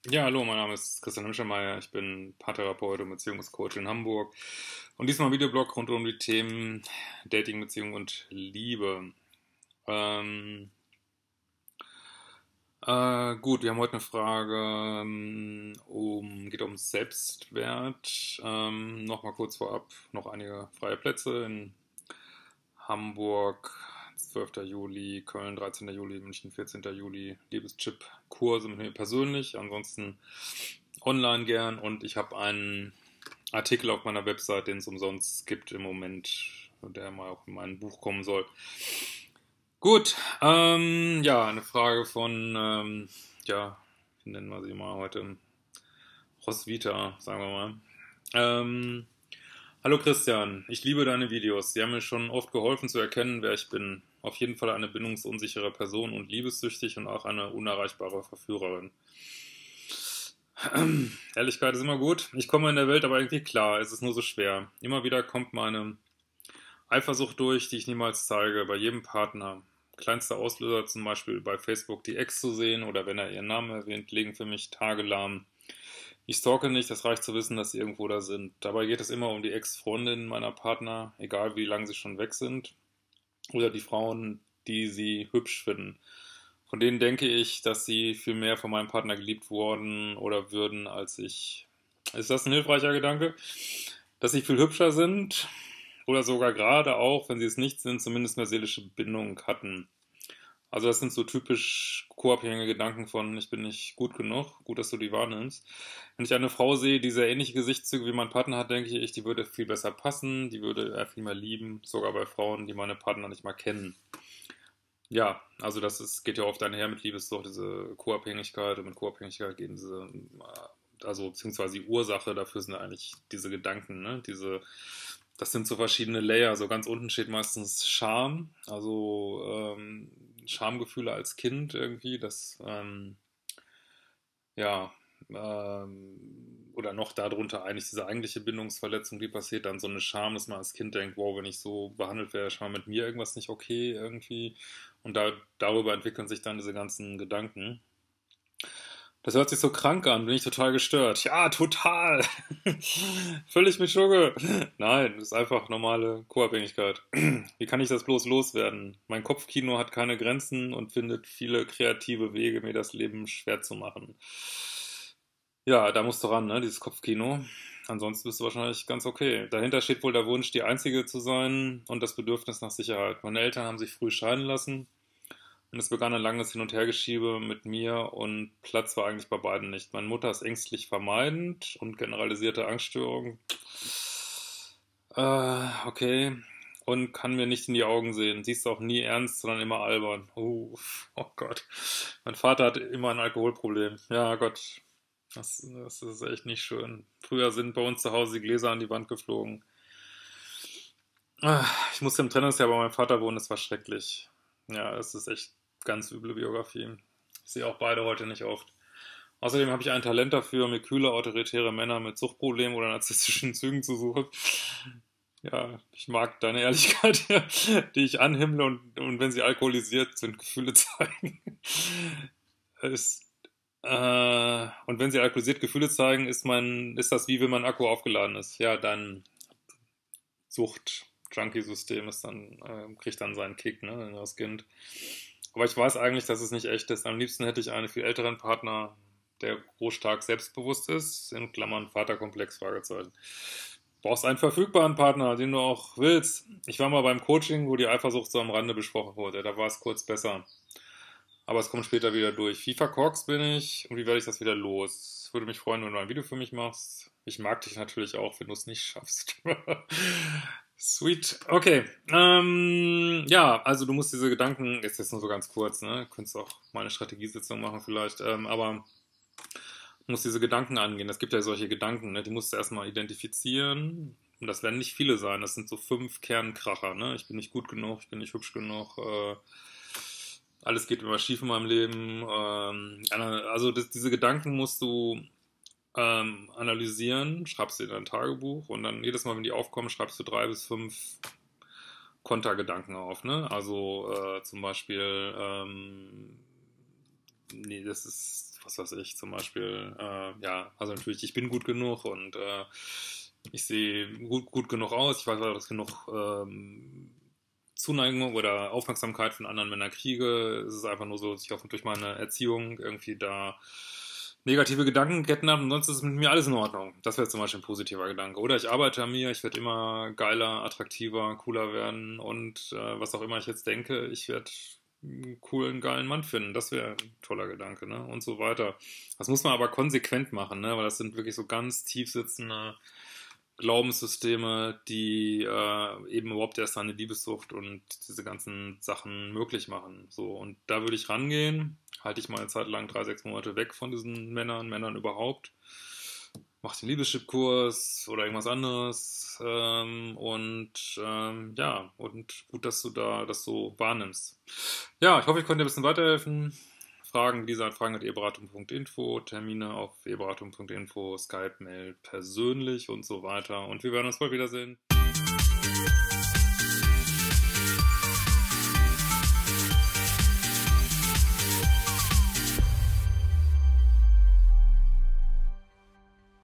Ja, hallo, mein Name ist Christian Hemschemeier. Ich bin Paartherapeut und Beziehungscoach in Hamburg. Und diesmal ein Videoblog rund um die Themen Dating, Beziehung und Liebe. Ähm, gut, wir haben heute eine Frage, geht um Selbstwert. Nochmal kurz vorab, noch einige freie Plätze in Hamburg, 12. Juli, Köln, 13. Juli, München, 14. Juli, Liebeschip-Kurse mit mir persönlich, ansonsten online gern und ich habe einen Artikel auf meiner Website, den es umsonst gibt im Moment, der mal auch in mein Buch kommen soll. Gut, ja, eine Frage von, ja, wie nennen wir sie mal heute? Roswitha, sagen wir mal. Hallo Christian, ich liebe deine Videos. Sie haben mir schon oft geholfen zu erkennen, wer ich bin. Auf jeden Fall eine bindungsunsichere Person und liebessüchtig und auch eine unerreichbare Verführerin. Ehrlichkeit ist immer gut. Ich komme in der Welt aber irgendwie klar. Es ist nur so schwer. Immer wieder kommt meine Eifersucht durch, die ich niemals zeige, bei jedem Partner. Kleinster Auslöser zum Beispiel bei Facebook die Ex zu sehen oder wenn er ihren Namen erwähnt, legen für mich Tage lahm. Ich stalke nicht, das reicht zu wissen, dass sie irgendwo da sind. Dabei geht es immer um die Ex-Freundinnen meiner Partner, egal wie lange sie schon weg sind, oder die Frauen, die sie hübsch finden. Von denen denke ich, dass sie viel mehr von meinem Partner geliebt worden oder würden als ich. Ist das ein hilfreicher Gedanke? Dass sie viel hübscher sind oder sogar gerade auch, wenn sie es nicht sind, zumindest eine seelische Bindung hatten. Also das sind so typisch co-abhängige Gedanken von, ich bin nicht gut genug, gut, dass du die wahrnimmst. Wenn ich eine Frau sehe, die sehr ähnliche Gesichtszüge wie mein Partner hat, denke ich, die würde viel besser passen, die würde er viel mehr lieben, sogar bei Frauen, die meine Partner nicht mal kennen. Ja, also geht ja oft einher mit Liebessucht, diese Co-Abhängigkeit und mit Co-Abhängigkeit gehen also beziehungsweise die Ursache dafür sind eigentlich diese Gedanken, ne? Das sind so verschiedene Layer. So ganz unten steht meistens Scham, also Schamgefühle als Kind irgendwie, ja, oder noch darunter eigentlich diese eigentliche Bindungsverletzung, die passiert, dann so eine Scham, dass man als Kind denkt, wow, wenn ich so behandelt werde, ist mal mit mir irgendwas nicht okay irgendwie. Und darüber entwickeln sich dann diese ganzen Gedanken. Das hört sich so krank an, bin ich total gestört. Ja, total. Völlig mit Schugge. Nein, das ist einfach normale Co-Abhängigkeit. Wie kann ich das bloß loswerden? Mein Kopfkino hat keine Grenzen und findet viele kreative Wege, mir das Leben schwer zu machen. Ja, da musst du ran, ne, dieses Kopfkino. Ansonsten bist du wahrscheinlich ganz okay. Dahinter steht wohl der Wunsch, die Einzige zu sein und das Bedürfnis nach Sicherheit. Meine Eltern haben sich früh scheiden lassen und es begann ein langes Hin- und Hergeschiebe mit mir und Platz war eigentlich bei beiden nicht. Meine Mutter ist ängstlich vermeidend und generalisierte Angststörung. Okay. Und kann mir nicht in die Augen sehen. Sie ist auch nie ernst, sondern immer albern. Oh Gott. Mein Vater hatte immer ein Alkoholproblem. Ja, Gott. Das ist echt nicht schön. Früher sind bei uns zu Hause die Gläser an die Wand geflogen. Ich musste im Trennungsjahr bei meinem Vater wohnen, das war schrecklich. Ja, es ist echt ganz üble Biografie. Ich sehe auch beide heute nicht oft. Außerdem habe ich ein Talent dafür, mir kühle, autoritäre Männer mit Suchtproblemen oder narzisstischen Zügen zu suchen. Ja, ich mag deine Ehrlichkeit, die ich anhimmle und wenn sie alkoholisiert sind, Gefühle zeigen. Ist, und wenn sie alkoholisiert Gefühle zeigen, ist das wie wenn mein Akku aufgeladen ist. Ja, dein Sucht-Junkie-System kriegt dann seinen Kick, ne, wenn das Kind. Aber ich weiß eigentlich, dass es nicht echt ist. Am liebsten hätte ich einen viel älteren Partner, der groß stark selbstbewusst ist, in Klammern Vaterkomplex, Fragezeichen. Brauchst einen verfügbaren Partner, den du auch willst. Ich war mal beim Coaching, wo die Eifersucht so am Rande besprochen wurde. Da war es kurz besser. Aber es kommt später wieder durch. Wie verkorkst bin ich und wie werde ich das wieder los? Würde mich freuen, wenn du ein Video für mich machst. Ich mag dich natürlich auch, wenn du es nicht schaffst. Sweet. Okay. Ja, also du musst diese Gedanken, jetzt nur so ganz kurz, ne? Du könntest auch mal eine Strategiesitzung machen vielleicht, aber du musst diese Gedanken angehen. Es gibt ja solche Gedanken, ne? Die musst du erstmal identifizieren. Und das werden nicht viele sein. Das sind so 5 Kernkracher, ne? Ich bin nicht gut genug, ich bin nicht hübsch genug, alles geht immer schief in meinem Leben. Also diese Gedanken musst du analysieren, schreibst sie in dein Tagebuch und dann jedes Mal, wenn die aufkommen, schreibst du 3 bis 5 Kontergedanken auf. Ne? Also zum Beispiel, nee, das ist, was weiß ich, zum Beispiel, ja, also natürlich, ich bin gut genug und ich sehe gut genug aus, ich weiß, dass ich genug Zuneigung oder Aufmerksamkeit von anderen Männern kriege. Es ist einfach nur so, dass ich auch durch meine Erziehung irgendwie da negative Gedankenketten habe und sonst ist mit mir alles in Ordnung. Das wäre zum Beispiel ein positiver Gedanke. Oder ich arbeite an mir, ich werde immer geiler, attraktiver, cooler werden und was auch immer ich jetzt denke, ich werde einen coolen, geilen Mann finden. Das wäre ein toller Gedanke, ne? Und so weiter. Das muss man aber konsequent machen, ne? Weil das sind wirklich so ganz tief sitzende Glaubenssysteme, die eben überhaupt erst eine Liebessucht und diese ganzen Sachen möglich machen. So, und da würde ich rangehen, halte ich mal eine Zeit lang 3, 6 Monate weg von diesen Männern überhaupt, mache den Liebeschip-Kurs oder irgendwas anderes ja, und gut, dass du da das so wahrnimmst. Ja, ich hoffe, ich konnte dir ein bisschen weiterhelfen. Fragen, Lisa, Fragen@eheberatung.info, Termine auf eheberatung.info, Skype, Mail, persönlich und so weiter. Und wir werden uns bald wiedersehen.